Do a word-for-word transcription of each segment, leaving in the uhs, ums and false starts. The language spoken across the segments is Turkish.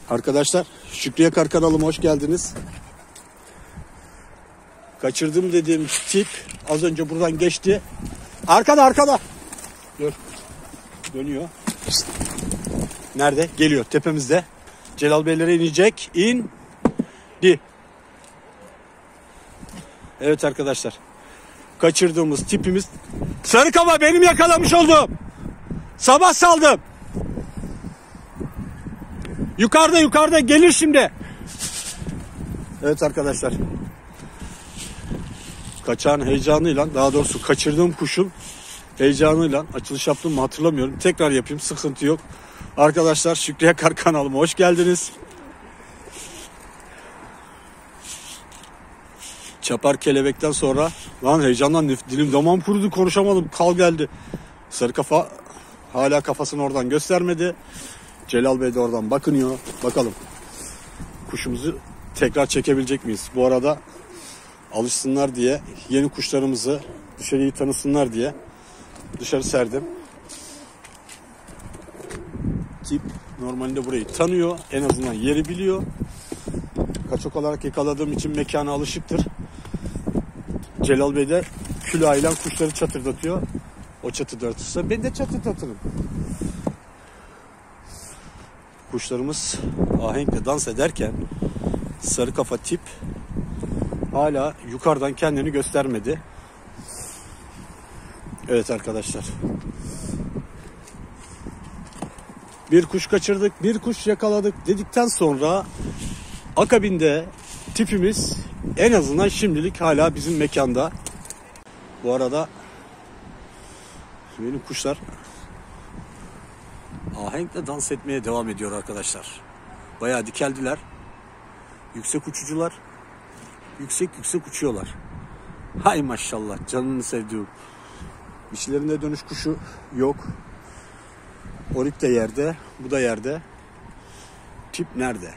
Arkadaşlar, Şükrü Yakar kanalıma hoş geldiniz. Kaçırdım dediğim tip az önce buradan geçti. Arkada arkada. Dur. Dönüyor. Nerede? Geliyor tepemizde. Celal Beylere inecek. İndi. Evet arkadaşlar. Kaçırdığımız tipimiz sarı kafa, benim yakalamış olduğum. Sabah saldım. Yukarıda yukarıda gelir şimdi. Evet arkadaşlar. Kaçağın heyecanıyla, daha doğrusu kaçırdığım kuşun heyecanıyla açılış yaptım mı hatırlamıyorum. Tekrar yapayım, sıkıntı yok. Arkadaşlar, Şükrü Yakar kanalıma hoş geldiniz. Çapar kelebekten sonra lan heyecandan dilim damağım kurudu, konuşamadım, kal geldi. Sarı kafa hala kafasını oradan göstermedi. Celal Bey de oradan bakınıyor. Bakalım kuşumuzu tekrar çekebilecek miyiz? Bu arada alışsınlar diye, yeni kuşlarımızı dışarıyı tanısınlar diye dışarı serdim. Tip normalde burayı tanıyor. En azından yeri biliyor. Kaçak olarak yakaladığım için mekana alışıktır. Celal Bey de külahıyla kuşları çatırdatıyor. O çatırdatırsa ben de çatırdatırım. Kuşlarımız ahenkle dans ederken sarı kafa tip hala yukarıdan kendini göstermedi. Evet arkadaşlar. Bir kuş kaçırdık, bir kuş yakaladık dedikten sonra akabinde tipimiz en azından şimdilik hala bizim mekanda. Bu arada benim kuşlar ahenkle dans etmeye devam ediyor arkadaşlar. Bayağı dikeldiler. Yüksek uçucular. Yüksek yüksek uçuyorlar. Hay maşallah, canını sevdiğim. İşlerinde dönüş kuşu yok. Orik de yerde, bu da yerde. Tip nerede?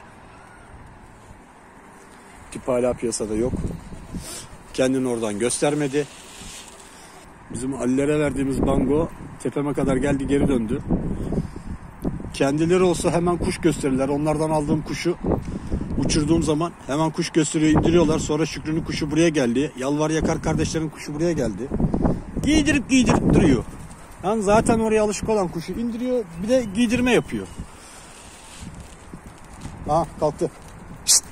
Tip hala piyasada yok. Kendini oradan göstermedi. Bizim Ali'lere verdiğimiz bango tepeme kadar geldi, geri döndü. Kendileri olsa hemen kuş gösterirler. Onlardan aldığım kuşu uçurduğum zaman hemen kuş gösteriyor, indiriyorlar. Sonra Şükrü'nün kuşu buraya geldi. Yalvar Yakar kardeşlerin kuşu buraya geldi. Giydirip giydirip duruyor. Yani zaten oraya alışık olan kuşu indiriyor, bir de giydirme yapıyor. Aha kalktı. Şişt.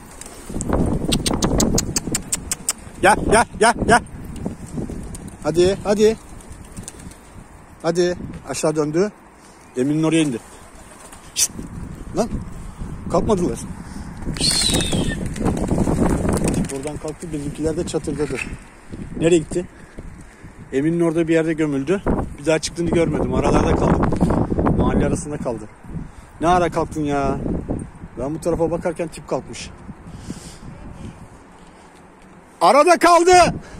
Gel gel gel gel. Hadi hadi. Hadi aşağı döndü. Emin'in oraya indi. Şişt. Lan kalkmadılar. Buradan kalktı, bizimkiler de çatırdadı. Nereye gitti? Emin'in orada bir yerde gömüldü. Bir daha çıktığını görmedim. Aralarda kaldı. Mahalle arasında kaldı. Ne ara kalktın ya? Ben bu tarafa bakarken tip kalkmış. Arada kaldı.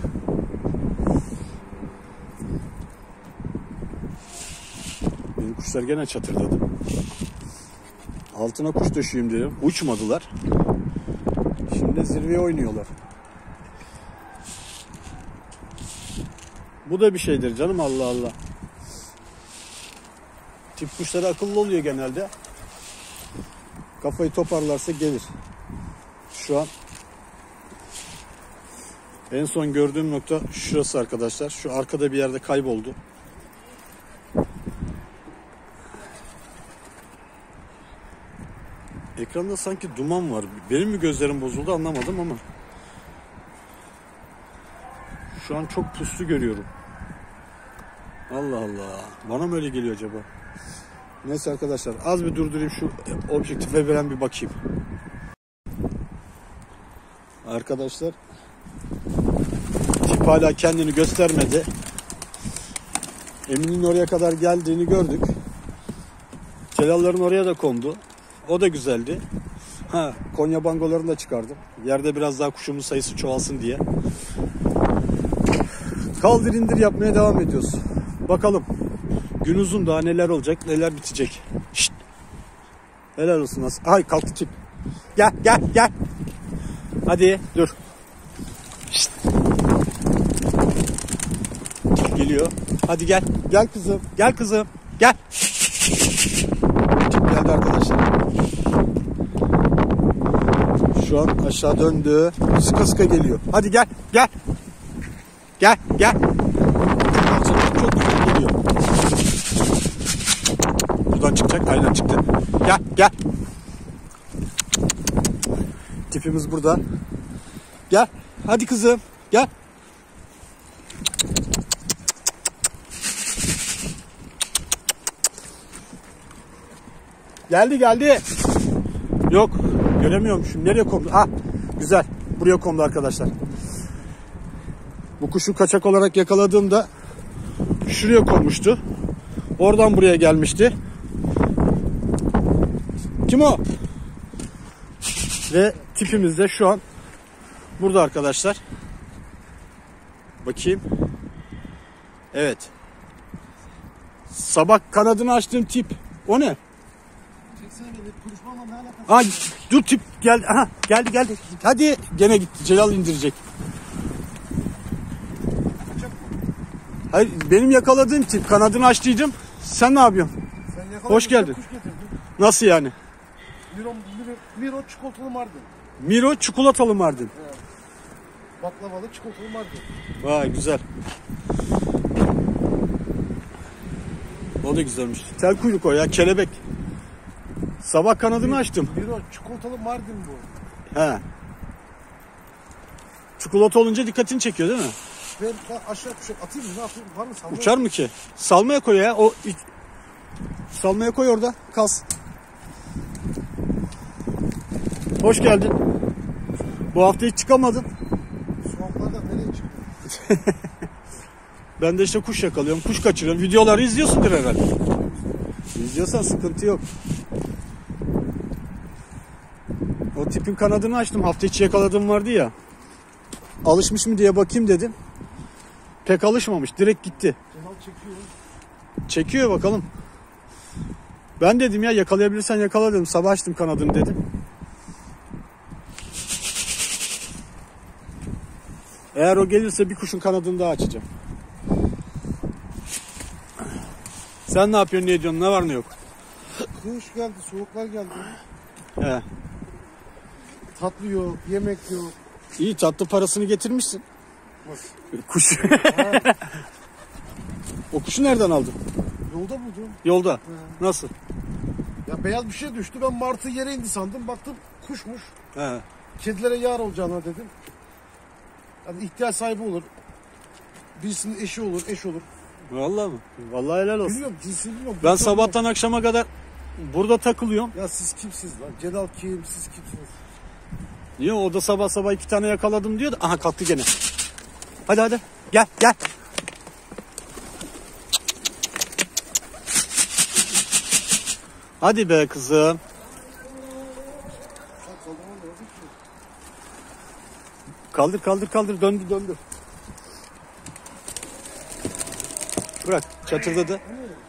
Benim kuşlar gene çatırdadı. Altına kuş döşeyim dedim. Uçmadılar. Şimdi zirveye oynuyorlar. Bu da bir şeydir canım, Allah Allah. Tip kuşları akıllı oluyor genelde. Kafayı toparlarsa gelir. Şu an en son gördüğüm nokta şurası arkadaşlar. Şu arkada bir yerde kayboldu. Ekranda sanki duman var. Benim mi gözlerim bozuldu anlamadım ama şu an çok puslu görüyorum. Allah Allah. Bana mı öyle geliyor acaba? Neyse arkadaşlar, az bir durdurayım, şu objektife veren bir bakayım. Arkadaşlar, tip hala kendini göstermedi. Emin'in oraya kadar geldiğini gördük. Celalların oraya da kondu. O da güzeldi. Ha, Konya bangolarını da çıkardım. Yerde biraz daha kuşumuz sayısı çoğalsın diye. Kaldır indir yapmaya devam ediyoruz. Bakalım gün uzun, daha neler olacak, neler bitecek. Şşt. Helal olsun nasıl. Ay kalktı tip. Gel gel gel. Hadi dur. Şşt. Geliyor. Hadi gel. Gel kızım. Gel kızım. Gel. Tip geldi arkadaşlar. Şu an aşağı döndü. Sıka sıka geliyor. Hadi gel gel. Gel gel. Çok güzel geliyor. Buradan çıkacak. Aynen çıktı. Gel gel. Tipimiz burada. Gel. Hadi kızım. Gel. Geldi geldi. Yok. Göremiyormuşum. Nereye kondu? Ah. Güzel. Buraya kondu arkadaşlar. Bu kuşu kaçak olarak yakaladığımda şuraya konmuştu. Oradan buraya gelmişti. Kim o? Ve tipimiz de şu an burada arkadaşlar. Bakayım. Evet. Sabah kanadını açtığım tip. O ne? Aa, dur tip gel. Aha, geldi geldi. Hadi gene gitti. Celal indirecek. Hayır, benim yakaladığım tip. Kanadını açtıydım. Sen ne yapıyorsun? Sen hoş geldin. Nasıl yani? Miro, Miro, Miro çikolatalı Mardin. Miro çikolatalı Mardin. Evet. Baklavalı çikolatalı Mardin. Vay güzel. O da güzelmiş. Tel kuyruk o ya, kelebek. Sabah kanadını Miro, açtım. Miro çikolatalı Mardin bu. He. Çikolata olunca dikkatini çekiyor değil mi? Ben aşağı kuşak atayım mı? Ne yapayım? Var mı salmaya? Uçar mı ki? Salmaya koy ya. O salmaya koy orada. Kalsın. Hoş geldin. Bu hafta hiç çıkamadın. Soğuklarda nereye çıktın? Ben de işte kuş yakalıyorum. Kuş kaçırıyorum. Videoları izliyorsundur herhalde. İzliyorsan sıkıntı yok. O tipin kanadını açtım. Hafta içi yakaladığım vardı ya. Alışmış mı diye bakayım dedim. Pek alışmamış. Direkt gitti. Celal çekiyor. Çekiyor bakalım. Ben dedim ya yakalayabilirsen yakala dedim. Sabah açtım kanadını dedim. Eğer o gelirse bir kuşun kanadını daha açacağım. Sen ne yapıyorsun, ne ediyorsun, ne var ne yok? Kış geldi, soğuklar geldi. He. Tatlı yok, yemek yok. İyi, tatlı parasını getirmişsin. Kuş. O kuşu nereden aldın? Yolda buldum. Yolda. He. Nasıl? Ya beyaz bir şey düştü. Ben martı yere indi sandım. Baktım kuşmuş. He. Kedilere yar olacağına dedim. Yani ihtiyaç sahibi olur. Birisinin eşi olur, eş olur. Vallahi mı? Vallahi helal olsun. Bilmiyorum, cinsini bilmiyorum. Ben sabahtan akşama kadar burada takılıyorum. Ya siz kimsiniz lan? Celal kim? Siz kimsiniz? Niye? O da sabah sabah iki tane yakaladım diyor da. Aha kalktı gene. Hadi hadi. Gel gel. Hadi be kızım. Kaldır kaldır kaldır. Döndü döndü. Bırak. Çatırdadı.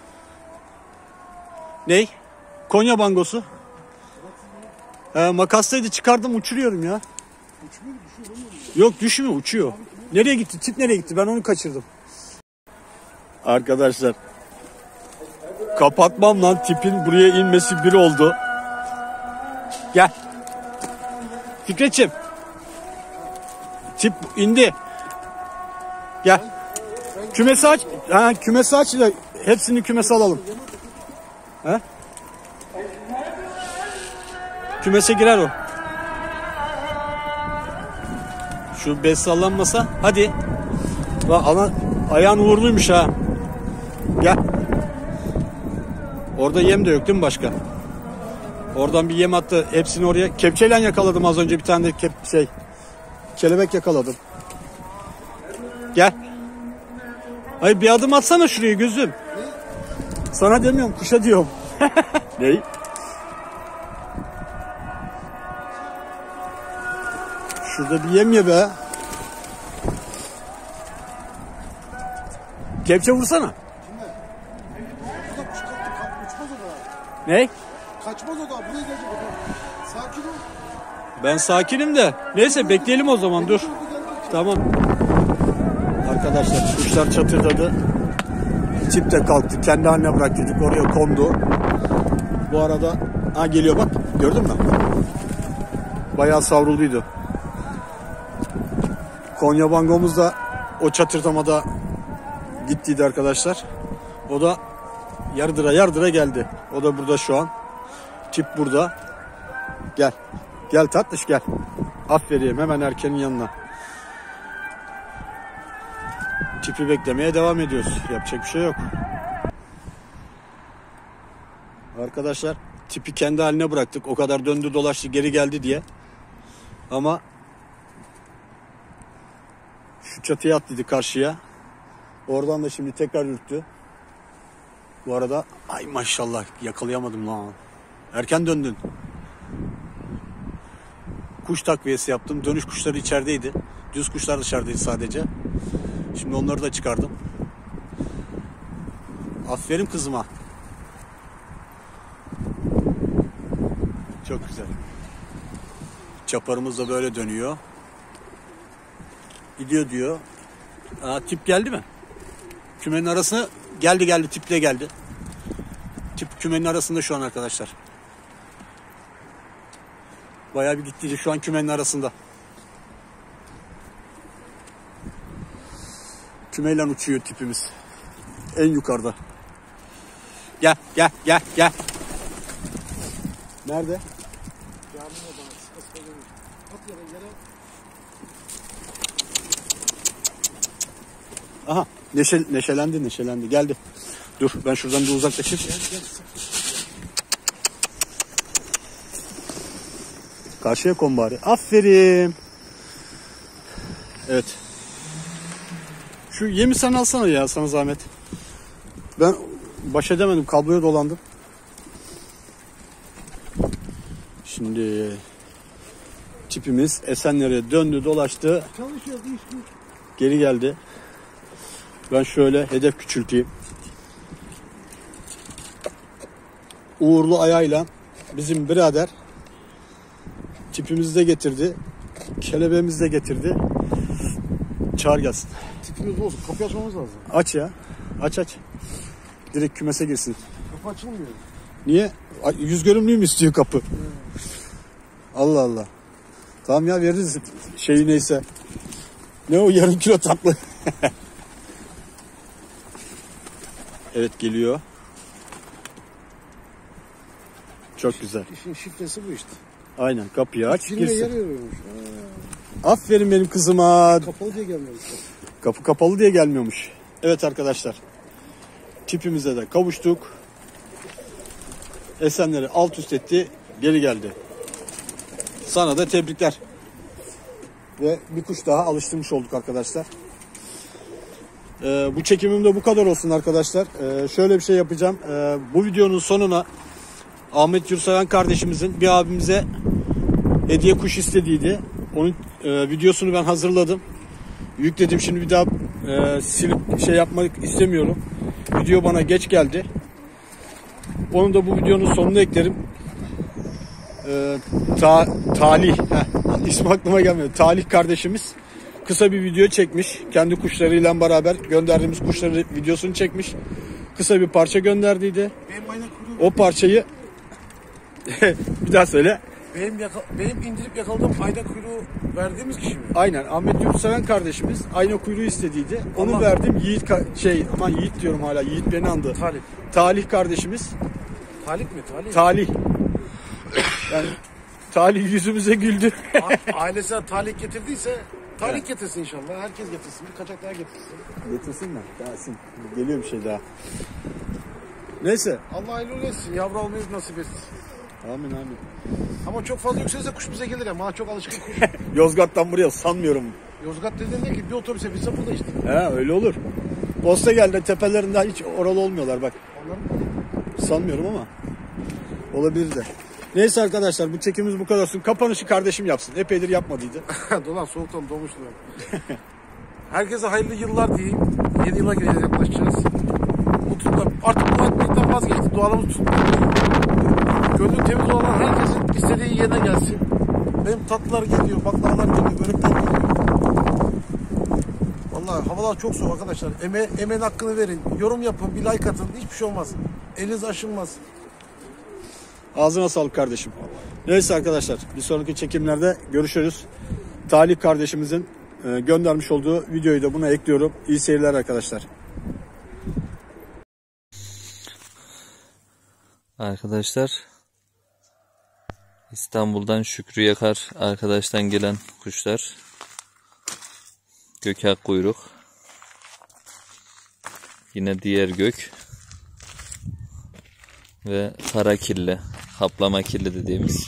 Ney? Konya bangosu. Ee, makastaydı, çıkardım, uçuruyorum ya. Yok düşmüyor, uçuyor. Nereye gitti? Tip nereye gitti? Ben onu kaçırdım. Arkadaşlar. Kapatmam lan, tipin buraya inmesi bir oldu. Gel. Fikretciğim. Tip indi. Gel. Kümesi aç. Ha, kümesi aç da hepsini kümese alalım. He? Kümese girer o. Şu bez sallanmasa. Hadi. Bak ana ayağın uğurluymuş ha. Gel. Orada yem de yok değil mi başka? Oradan bir yem attı. Hepsini oraya. Kepçeyle yakaladım az önce bir tane de kep şey. Kelebek yakaladım. Gel. Hayır bir adım atsana şuraya gözüm. Sana demiyorum, kuşa diyorum. Ney? Şurada bir yem ye be. Kepçe vursana. Ne? Kaçmaz o da. Buraya gelecek o da. Sakin ol. Ben sakinim de. Neyse bekleyelim o zaman, dur. Tamam. Arkadaşlar kuşlar çatırdadı. Tip de kalktı. Kendi haline bıraktıydık. Oraya kondu. Bu arada ha geliyor bak. Gördün mü? bayağı savrulduydu. Konya bangomuz da o çatırtamada gittiydi arkadaşlar. O da yardıra yardıra geldi. O da burada şu an. Tip burada. Gel. Gel tatlış gel. Aferin, hemen erkenin yanına. Tipi beklemeye devam ediyoruz. Yapacak bir şey yok. Arkadaşlar tipi kendi haline bıraktık. O kadar döndü dolaştı geri geldi diye. Ama şu çatıya attıydı karşıya. Oradan da şimdi tekrar ürktü. Bu arada ay maşallah yakalayamadım lan. Erken döndün. Kuş takviyesi yaptım. Dönüş kuşları içerideydi. Düz kuşlar dışarıdaydı sadece. Şimdi onları da çıkardım. Aferin kızıma. Çok güzel. Çaparımız da böyle dönüyor. Gidiyor diyor. Aa, tip geldi mi? Kümenin arasına geldi geldi tiple geldi. Tip kümenin arasında şu an arkadaşlar. Bayağı bir gittiydi şu an kümenin arasında. Kümeyle uçuyor tipimiz. En yukarıda. Gel gel gel gel. Nerede? Aha neşe, neşelendi neşelendi geldi. Dur ben şuradan bir uzaklaşayım. Karşıya kon bari. Aferin. Evet. Şu yemi sen alsana ya, sana zahmet. Ben baş edemedim, kabloya dolandım. Şimdi tipimiz Esenler'e döndü dolaştı. Çalışıyor, iş güç. Geri geldi. Ben şöyle hedef küçülteyim. Uğurlu ayağıyla bizim birader tipimizi de getirdi. Kelebeğimizi de getirdi. Çağır gelsin. Tipimiz olsun. Kapıyı açmamız lazım. Aç ya. Aç aç. Direkt kümese girsin. Kapı açılmıyor. Niye? Yüz görümlüğü mü istiyor kapı? Hmm. Allah Allah. Tamam ya, veririz şeyi neyse. Ne o, yarım kilo tatlı. Evet geliyor. Çok güzel. İşin şifresi bu işte. Aynen, kapıyı aç Girmeye girsin. yer veriyormuş. Aferin benim kızıma. Kapalı diye gelmiyormuş. Kapı kapalı diye gelmiyormuş. Evet arkadaşlar. Tipimize de kavuştuk. Esenleri alt üst etti. Geri geldi. Sana da tebrikler. Ve bir kuş daha alıştırmış olduk arkadaşlar. Ee, bu çekimim de bu kadar olsun arkadaşlar. Ee, şöyle bir şey yapacağım. Ee, bu videonun sonuna Ahmet Yurtseven kardeşimizin bir abimize hediye kuş istediydi. Onun e, videosunu ben hazırladım. Yükledim, şimdi bir daha e, silip şey yapmak istemiyorum. Video bana geç geldi. Onu da bu videonun sonuna eklerim. E, ta, Talih, heh, ismi aklıma gelmiyor. Talih kardeşimiz kısa bir video çekmiş. Kendi kuşlarıyla beraber gönderdiğimiz kuşları videosunu çekmiş. Kısa bir parça gönderdiydi. Benim ayna kuyruğu... O parçayı bir daha söyle. Benim, yaka... Benim indirip yakaladığım ayna kuyruğu verdiğimiz kişi mi? Aynen, Ahmet Yurtseven kardeşimiz ayna kuyruğu istediydi. Onu Allah. verdim. Yiğit şey aman Yiğit diyorum hala. Yiğit beni andı. Talih. Talih kardeşimiz. Talih mi? Talih. Talih. Yani Talih yüzümüze güldü. Ailesine talih getirdiyse talih evet. Getirsin inşallah. Herkes getirsin. Bir kaçak daha getirsin. Getirsin mi? Gelsin. Geliyor bir şey daha. Neyse. Allah hayırlı etsin. Yavru almayı nasip etsin. Amin amin. Ama çok fazla yükselirse kuş bize gelir ama çok alışkın kuş. Yozgat'tan buraya sanmıyorum. Yozgat dediğin ne ki? Bir otobüse binse burada işte. He öyle olur. Posta geldi tepelerinde hiç oralı olmuyorlar bak. Onların... Sanmıyorum ama. Olabilir de. Neyse arkadaşlar, bu çekimimiz bu kadar olsun. Kapanışı kardeşim yapsın. Epeydir yapmadıydı. Dolan soğuktan doğmuştum. Herkese hayırlı yıllar diyeyim. Yeni yıla yaklaşacağız. Mutlulukla. Artık dua etmekten vazgeçtik. Dualarımız tutmuyor. Gönlü temiz olan herkesin istediği yerine gelsin. Benim tatlılar geliyor, baklavalar geliyor, börekler geliyor. Vallahi havalar çok soğuk arkadaşlar. Eme, emeğin hakkını verin. Yorum yapın, bir like atın. Hiçbir şey olmaz. Eliniz aşınmaz. Ağzına sağlık kardeşim. Neyse arkadaşlar, bir sonraki çekimlerde görüşürüz. Talih kardeşimizin e, göndermiş olduğu videoyu da buna ekliyorum. İyi seyirler arkadaşlar. Arkadaşlar, İstanbul'dan Şükrü Yakar arkadaştan gelen kuşlar. Gökak kuyruk. Yine diğer gök. Ve kara kirli, kaplama kirli dediğimiz.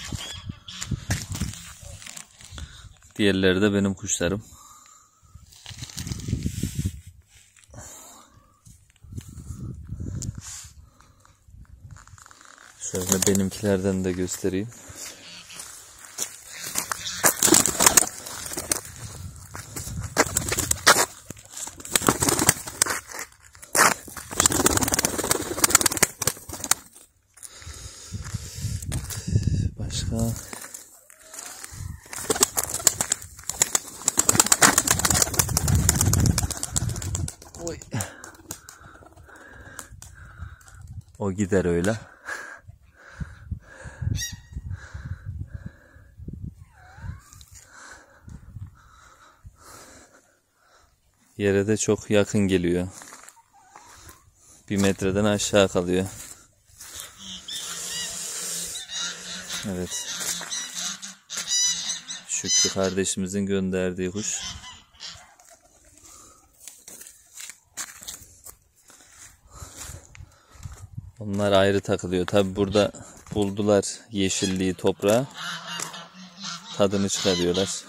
Diğerleri de benim kuşlarım. Şöyle benimkilerden de göstereyim. Başka Oy. O gider öyle. Yere de çok yakın geliyor. Bir metreden aşağı kalıyor. Evet. Şükrü kardeşimizin gönderdiği kuş. Onlar ayrı takılıyor. Tabi burada buldular yeşilliği, toprağı. Tadını çıkarıyorlar.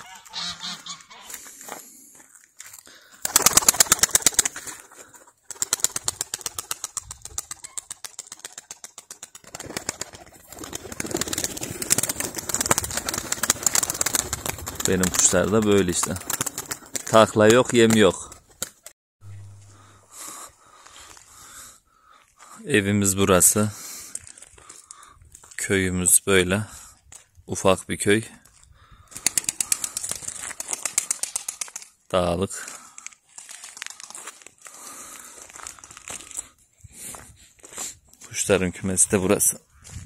Benim kuşlar da böyle işte. Takla yok, yem yok. Evimiz burası. Köyümüz böyle. Ufak bir köy. Dağlık. Kuşların kümesi de burası.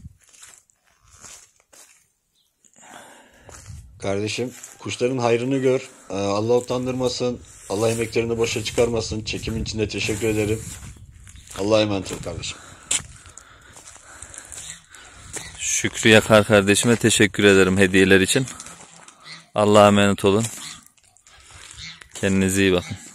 Kardeşim, kuşların hayrını gör. Allah utandırmasın. Allah emeklerini boşa çıkarmasın. Çekimin için de teşekkür ederim. Allah'a emanet ol kardeşim. Şükrü Yakar kardeşime teşekkür ederim hediyeler için. Allah'a emanet olun. Kendinize iyi bakın.